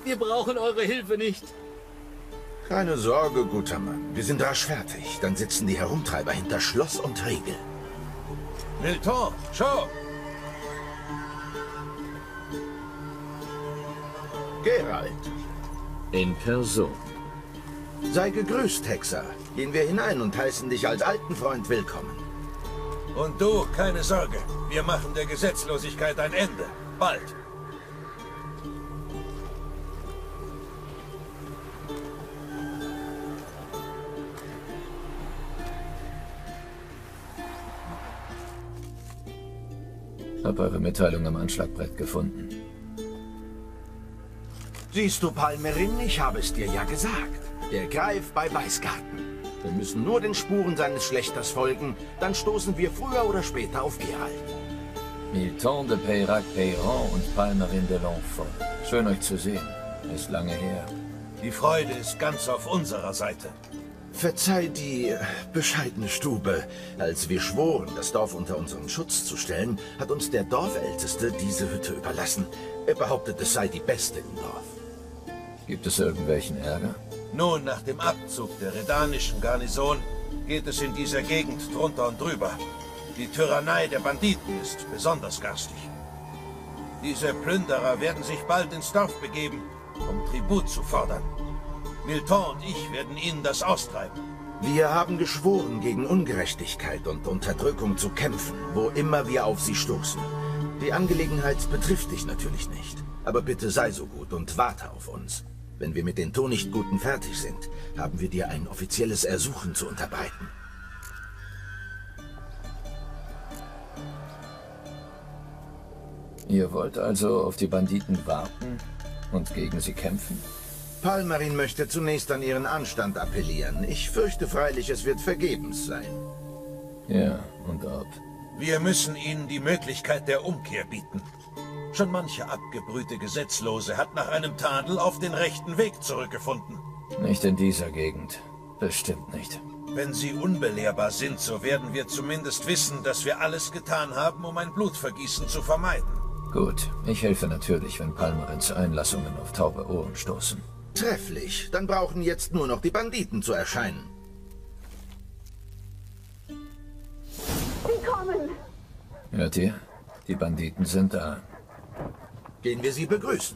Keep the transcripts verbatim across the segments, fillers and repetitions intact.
Wir brauchen eure Hilfe nicht. Keine Sorge, guter Mann. Wir sind rasch fertig. Dann sitzen die Herumtreiber hinter Schloss und Riegel. Milton, schau! Geralt. In Person. Sei gegrüßt, Hexer. Gehen wir hinein und heißen dich als alten Freund willkommen. Und du, keine Sorge. Wir machen der Gesetzlosigkeit ein Ende. Bald. Hab eure Mitteilung am Anschlagbrett gefunden. Siehst du, Palmerin, ich habe es dir ja gesagt. Der Greif bei Weißgarten. Wir müssen nur den Spuren seines Schlächters folgen, dann stoßen wir früher oder später auf Geralt. Milton de Peyrac-Peyran und Palmerin de L'Enfant. Schön euch zu sehen. Ist lange her. Die Freude ist ganz auf unserer Seite. Verzeih die äh, bescheidene Stube. Als wir schworen, das Dorf unter unseren Schutz zu stellen, hat uns der Dorfälteste diese Hütte überlassen. Er behauptet, es sei die beste im Dorf. Gibt es irgendwelchen Ärger? Nun, nach dem Abzug der redanischen Garnison geht es in dieser Gegend drunter und drüber. Die Tyrannei der Banditen ist besonders garstig. Diese Plünderer werden sich bald ins Dorf begeben, um Tribut zu fordern. Milton und ich werden ihnen das austreiben. Wir haben geschworen, gegen Ungerechtigkeit und Unterdrückung zu kämpfen, wo immer wir auf sie stoßen. Die Angelegenheit betrifft dich natürlich nicht. Aber bitte sei so gut und warte auf uns. Wenn wir mit den Tonichtguten fertig sind, haben wir dir ein offizielles Ersuchen zu unterbreiten. Ihr wollt also auf die Banditen warten und gegen sie kämpfen? Palmerin möchte zunächst an ihren Anstand appellieren. Ich fürchte freilich, es wird vergebens sein. Ja, und ob? Wir müssen ihnen die Möglichkeit der Umkehr bieten. Schon mancher abgebrühte Gesetzlose hat nach einem Tadel auf den rechten Weg zurückgefunden. Nicht in dieser Gegend. Bestimmt nicht. Wenn sie unbelehrbar sind, so werden wir zumindest wissen, dass wir alles getan haben, um ein Blutvergießen zu vermeiden. Gut, ich helfe natürlich, wenn Palmerins Einlassungen auf taube Ohren stoßen. Trefflich. Dann brauchen jetzt nur noch die Banditen zu erscheinen. Sie kommen! Hört ihr? Die Banditen sind da. Gehen wir sie begrüßen.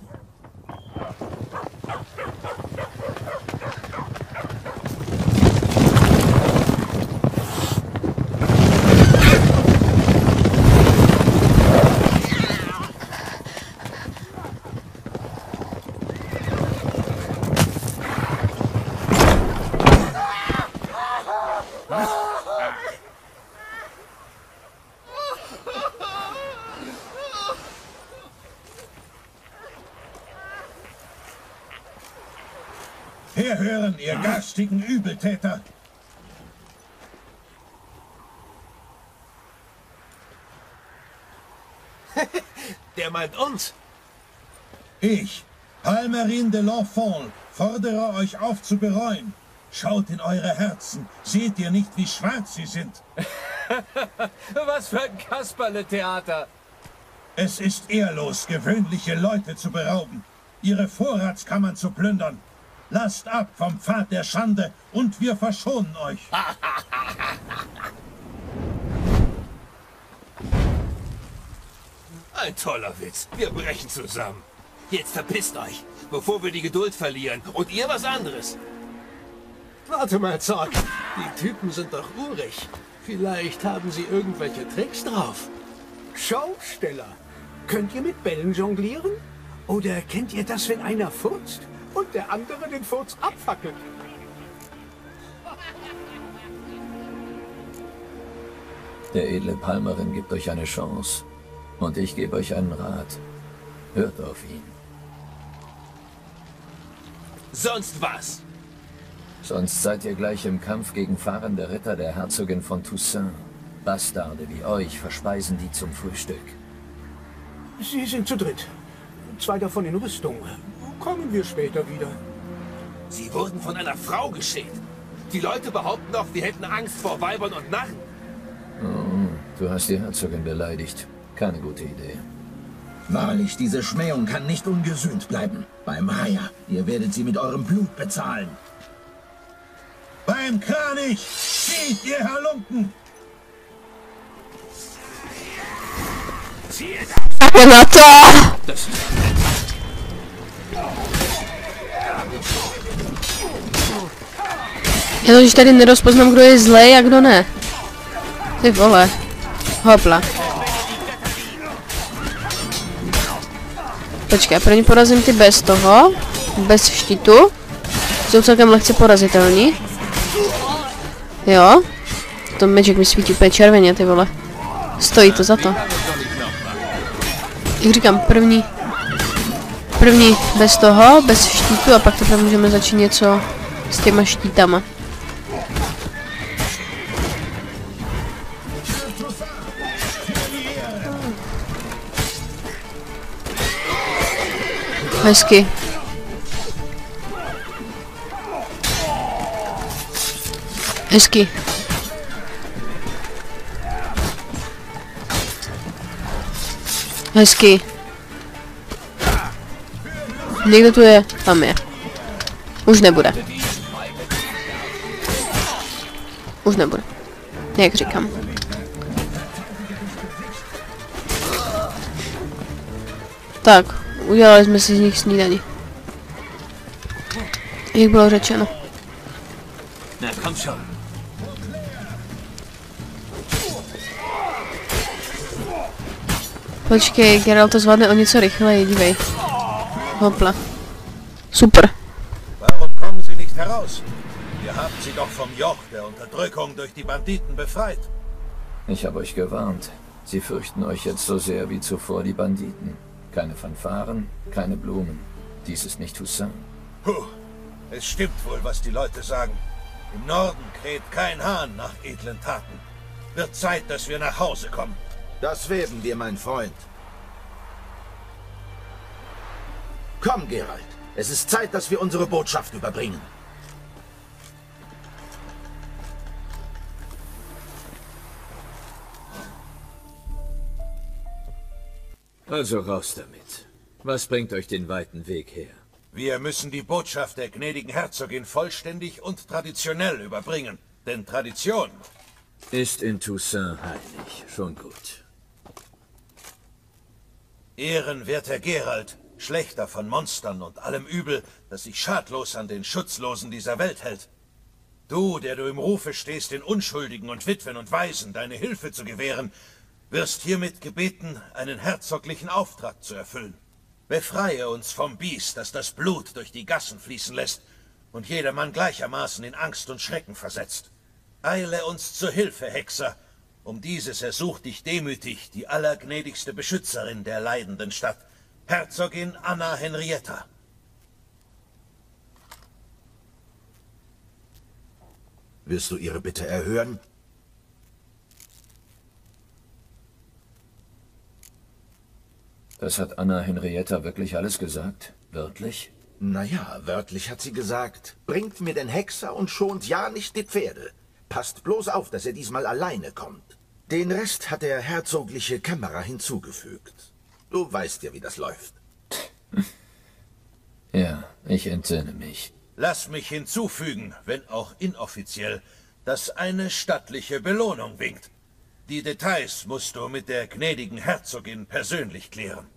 Herhören, ihr garstigen Übeltäter! Der meint uns. Ich, Palmerin de L'Enfant, fordere euch auf zu bereuen. Schaut in eure Herzen. Seht ihr nicht, wie schwarz sie sind? Was für ein Kasperle-Theater. Es ist ehrlos, gewöhnliche Leute zu berauben, ihre Vorratskammern zu plündern. Lasst ab vom Pfad der Schande und wir verschonen euch. Ein toller Witz. Wir brechen zusammen. Jetzt verpisst euch, bevor wir die Geduld verlieren. Und ihr was anderes. Warte mal, Zorg. Die Typen sind doch urig. Vielleicht haben sie irgendwelche Tricks drauf. Schausteller. Könnt ihr mit Bällen jonglieren? Oder kennt ihr das, wenn einer furzt und der andere den Furz abfackelt? Der edle Palmerin gibt euch eine Chance. Und ich gebe euch einen Rat. Hört auf ihn. Sonst was? Sonst seid ihr gleich im Kampf gegen fahrende Ritter der Herzogin von Toussaint. Bastarde wie euch verspeisen die zum Frühstück. Sie sind zu dritt. Zwei davon in Rüstung. Kommen wir später wieder. Sie wurden von einer Frau geschickt. Die Leute behaupten doch, wir hätten Angst vor Weibern und Narren. Oh, du hast die Herzogin beleidigt. Keine gute Idee. Wahrlich, diese Schmähung kann nicht ungesühnt bleiben. Beim Reiher, ihr werdet sie mit eurem Blut bezahlen. Beim Kranich! Zieht, ihr Halunken! Jdeme na to! Já to, že tady nerozpoznám, kdo je zlej a kdo ne. Ty vole. Hopla. Počkej, první porazím ty bez toho. Bez štítu. Jsou celkem lehce porazitelní. Jo. To meček mi svítí úplně červeně, ty vole. Stojí to za to. Jak říkám, první. První bez toho, bez štítu a pak teprve můžeme začít něco s těma štítama. Hezky. Hezky. Hezky. Někdo tu je? Tam je. Už nebude. Už nebude. Jak říkám. Tak, udělali jsme si z nich snídaní. Jak bylo řečeno. Počkej, Geralt to zvládne o něco rychleji, dívej. Hopla. Super. Warum kommen Sie nicht heraus? Ihr habt sie doch vom Joch der Unterdrückung durch die Banditen befreit. Ich habe euch gewarnt. Sie fürchten euch jetzt so sehr wie zuvor die Banditen. Keine Fanfaren, keine Blumen. Dies ist nicht Toussaint. Puh, es stimmt wohl, was die Leute sagen. Im Norden kräht kein Hahn nach edlen Taten. Wird Zeit, dass wir nach Hause kommen. Das werden wir, mein Freund. Komm, Geralt. Es ist Zeit, dass wir unsere Botschaft überbringen. Also raus damit. Was bringt euch den weiten Weg her? Wir müssen die Botschaft der gnädigen Herzogin vollständig und traditionell überbringen. Denn Tradition ist in Toussaint heilig. Schon gut. Ehrenwerter Geralt, Schlächter von Monstern und allem Übel, das sich schadlos an den Schutzlosen dieser Welt hält. Du, der du im Rufe stehst, den Unschuldigen und Witwen und Waisen deine Hilfe zu gewähren, wirst hiermit gebeten, einen herzoglichen Auftrag zu erfüllen. Befreie uns vom Biest, das das Blut durch die Gassen fließen lässt und jedermann gleichermaßen in Angst und Schrecken versetzt. Eile uns zur Hilfe, Hexer. Um dieses ersucht dich demütig die allergnädigste Beschützerin der leidenden Stadt, Herzogin Anna Henrietta. Wirst du ihre Bitte erhören? Das hat Anna Henrietta wirklich alles gesagt? Wörtlich? Naja, wörtlich hat sie gesagt, bringt mir den Hexer und schont ja nicht die Pferde. Passt bloß auf, dass er diesmal alleine kommt. Den Rest hat der herzogliche Kämmerer hinzugefügt. Du weißt ja, wie das läuft. Ja, ich entsinne mich. Lass mich hinzufügen, wenn auch inoffiziell, dass eine stattliche Belohnung winkt. Die Details musst du mit der gnädigen Herzogin persönlich klären.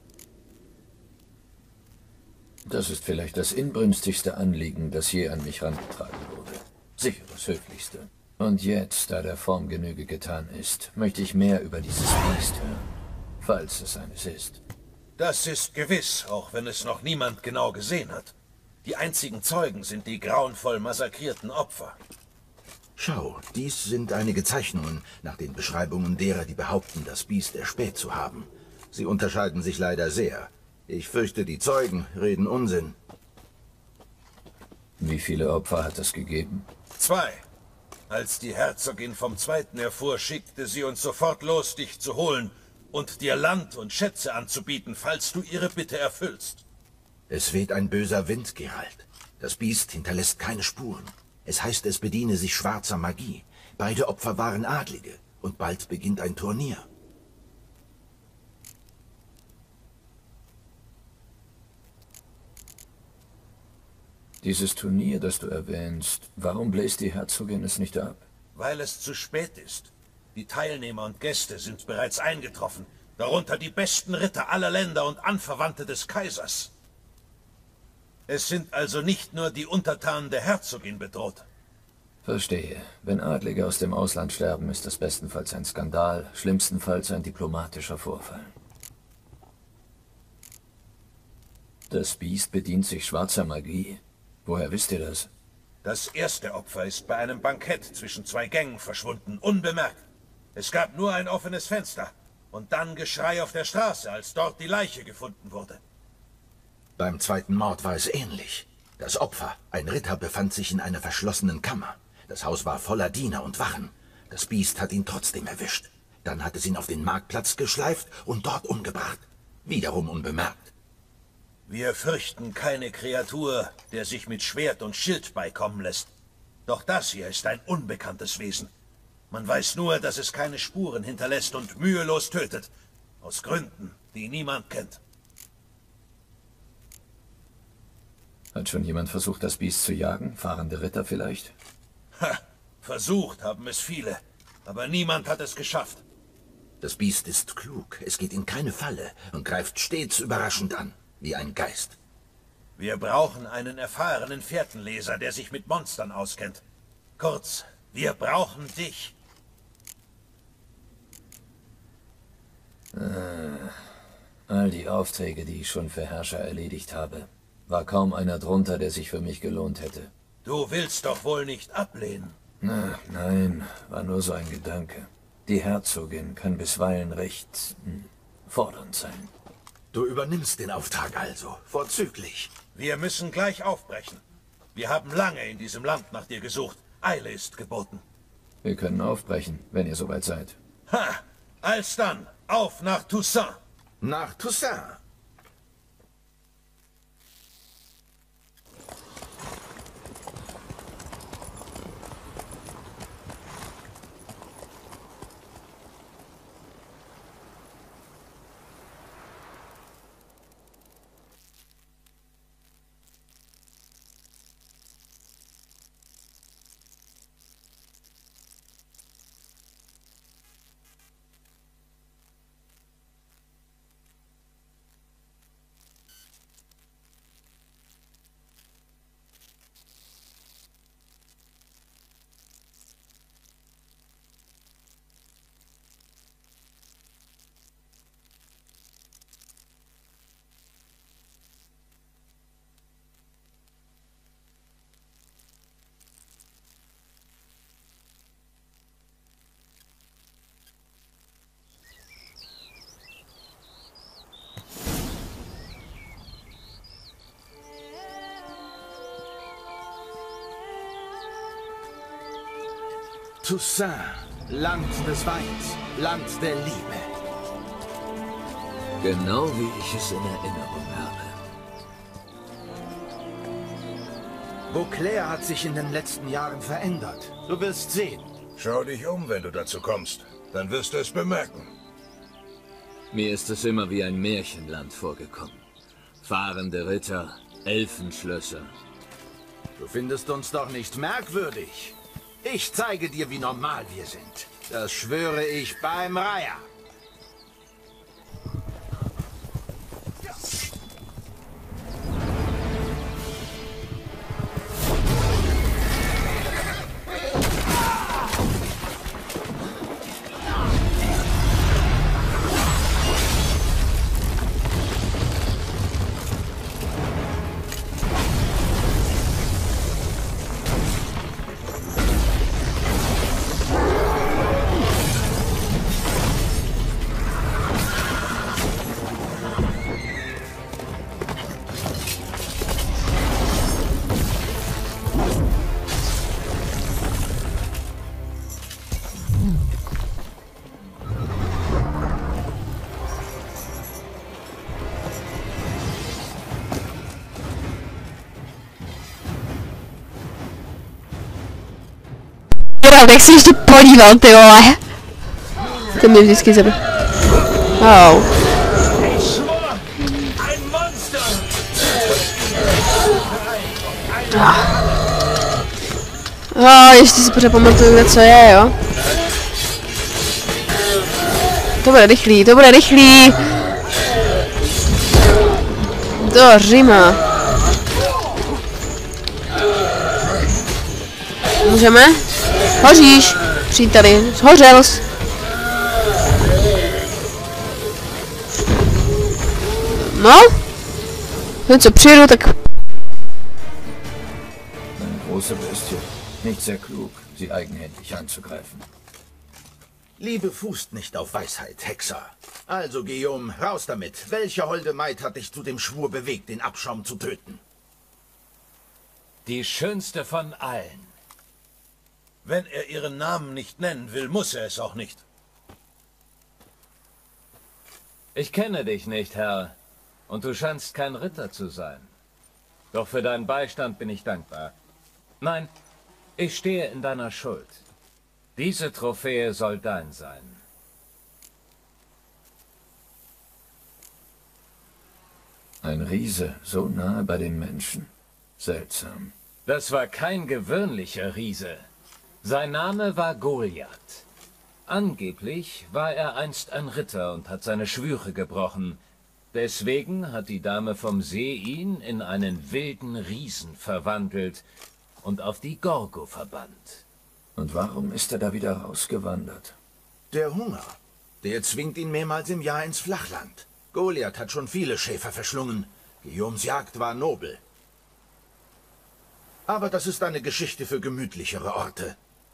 Das ist vielleicht das inbrünstigste Anliegen, das je an mich herangetragen wurde. Sicher das Höflichste. Und jetzt, da der Form Genüge getan ist, möchte ich mehr über dieses Biest hören. Falls es eines ist. Das ist gewiss, auch wenn es noch niemand genau gesehen hat. Die einzigen Zeugen sind die grauenvoll massakrierten Opfer. Schau, dies sind einige Zeichnungen nach den Beschreibungen derer, die behaupten, das Biest erspäht zu haben. Sie unterscheiden sich leider sehr. Ich fürchte, die Zeugen reden Unsinn. Wie viele Opfer hat es gegeben? Zwei. Als die Herzogin vom Zweiten erfuhr, schickte sie uns sofort los, dich zu holen und dir Land und Schätze anzubieten, falls du ihre Bitte erfüllst. Es weht ein böser Wind, Geralt. Das Biest hinterlässt keine Spuren. Es heißt, es bediene sich schwarzer Magie. Beide Opfer waren Adlige und bald beginnt ein Turnier. Dieses Turnier, das du erwähnst, warum bläst die Herzogin es nicht ab? Weil es zu spät ist. Die Teilnehmer und Gäste sind bereits eingetroffen, darunter die besten Ritter aller Länder und Anverwandte des Kaisers. Es sind also nicht nur die Untertanen der Herzogin bedroht. Verstehe. Wenn Adlige aus dem Ausland sterben, ist das bestenfalls ein Skandal, schlimmstenfalls ein diplomatischer Vorfall. Das Biest bedient sich schwarzer Magie. Woher wisst ihr das? Das erste Opfer ist bei einem Bankett zwischen zwei Gängen verschwunden, unbemerkt. Es gab nur ein offenes Fenster und dann Geschrei auf der Straße, als dort die Leiche gefunden wurde. Beim zweiten Mord war es ähnlich. Das Opfer, ein Ritter, befand sich in einer verschlossenen Kammer. Das Haus war voller Diener und Wachen. Das Biest hat ihn trotzdem erwischt. Dann hat es ihn auf den Marktplatz geschleift und dort umgebracht. Wiederum unbemerkt. Wir fürchten keine Kreatur, der sich mit Schwert und Schild beikommen lässt. Doch das hier ist ein unbekanntes Wesen. Man weiß nur, dass es keine Spuren hinterlässt und mühelos tötet. Aus Gründen, die niemand kennt. Hat schon jemand versucht, das Biest zu jagen? Fahrende Ritter vielleicht? Ha! Versucht haben es viele, aber niemand hat es geschafft. Das Biest ist klug, es geht in keine Falle und greift stets überraschend an, wie ein Geist. Wir brauchen einen erfahrenen Fährtenleser, der sich mit Monstern auskennt. Kurz, wir brauchen dich. Ah, all die Aufträge, die ich schon für Herrscher erledigt habe. War kaum einer drunter, der sich für mich gelohnt hätte. Du willst doch wohl nicht ablehnen? Na, nein, war nur so ein Gedanke. Die Herzogin kann bisweilen recht hm, fordernd sein. Du übernimmst den Auftrag also, vorzüglich. Wir müssen gleich aufbrechen. Wir haben lange in diesem Land nach dir gesucht. Eile ist geboten. Wir können aufbrechen, wenn ihr soweit seid. Ha! Alsdann, auf nach Toussaint. Nach Toussaint. Toussaint, Land des Weins, Land der Liebe. Genau wie ich es in Erinnerung habe. Beauclair hat sich in den letzten Jahren verändert. Du wirst sehen. Schau dich um, wenn du dazu kommst. Dann wirst du es bemerken. Mir ist es immer wie ein Märchenland vorgekommen. Fahrende Ritter, Elfenschlösser. Du findest uns doch nicht merkwürdig. Ich zeige dir, wie normal wir sind. Das schwöre ich beim Reiher. Jak se ještě podíval, ty vole. To mě vždycky zabil. Au. Oh, ještě si pořád pamatuju, kde co je, jo. To bude rychlý, to bude rychlý. Do Říma. Můžeme? Hoříš, příteli, zhořel jsi. No? Wenn co přijedu, tak... Eine große Bestie. Nicht sehr klug, sie eigenhändig anzugreifen. Liebe fußt nicht auf Weisheit, Hexer. Also, Guillaume, raus damit. Welche holde Maid hat dich zu dem Schwur bewegt, den Abschaum zu töten? Die schönste von allen. Wenn er ihren Namen nicht nennen will, muss er es auch nicht. Ich kenne dich nicht, Herr. Und du scheinst kein Ritter zu sein. Doch für deinen Beistand bin ich dankbar. Nein, ich stehe in deiner Schuld. Diese Trophäe soll dein sein. Ein Riese, so nahe bei den Menschen. Seltsam. Das war kein gewöhnlicher Riese. Sein Name war Goliath. Angeblich war er einst ein Ritter und hat seine Schwüre gebrochen. Deswegen hat die Dame vom See ihn in einen wilden Riesen verwandelt und auf die Gorgo verbannt. Und warum ist er da wieder rausgewandert? Der Hunger. Der zwingt ihn mehrmals im Jahr ins Flachland. Goliath hat schon viele Schäfer verschlungen. Guillaumes Jagd war nobel. Aber das ist eine Geschichte für gemütlichere Orte.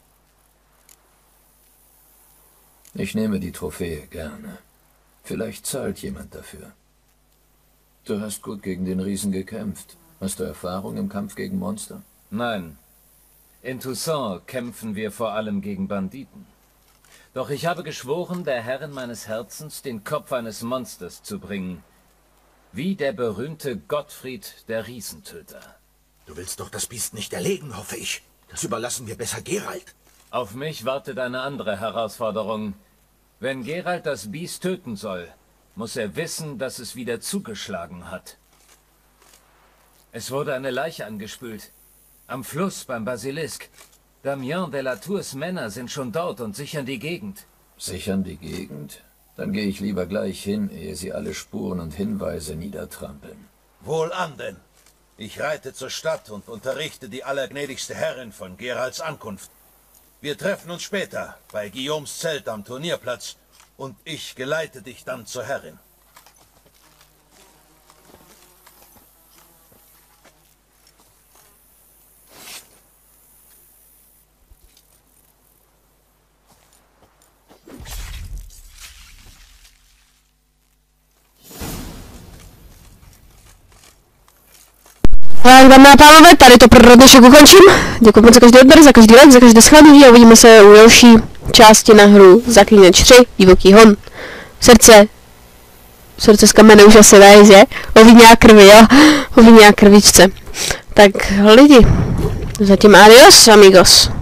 Ich nehme die Trophäe gerne. Vielleicht zahlt jemand dafür. Du hast gut gegen den Riesen gekämpft. Hast du Erfahrung im Kampf gegen Monster? Nein. In Toussaint kämpfen wir vor allem gegen Banditen. Doch ich habe geschworen, der Herrin meines Herzens den Kopf eines Monsters zu bringen. Wie der berühmte Gottfried, der Riesentöter. Du willst doch das Biest nicht erlegen, hoffe ich. Das überlassen wir besser Geralt. Auf mich wartet eine andere Herausforderung. Wenn Geralt das Biest töten soll, muss er wissen, dass es wieder zugeschlagen hat. Es wurde eine Leiche angespült. Am Fluss beim Basilisk. Damien de la Tours Männer sind schon dort und sichern die Gegend. Sichern die Gegend? Dann gehe ich lieber gleich hin, ehe sie alle Spuren und Hinweise niedertrampeln. Wohlan denn. Ich reite zur Stadt und unterrichte die allergnädigste Herrin von Geralts Ankunft. Wir treffen uns später bei Guillaumes Zelt am Turnierplatz und ich geleite dich dann zur Herrin. Tak, dámy a pánové, tady to pro dnešek ukončím. Děkuji moc za každý odběr, za každý like, za každé shlédnutí a uvidíme se u další části na hru Zaklínač tři, Divoký hon. Srdce. Srdce z kamene už asi ne, že? Ovině a krvi, jo? Ovině a krvičce. Tak lidi, zatím adios, amigos.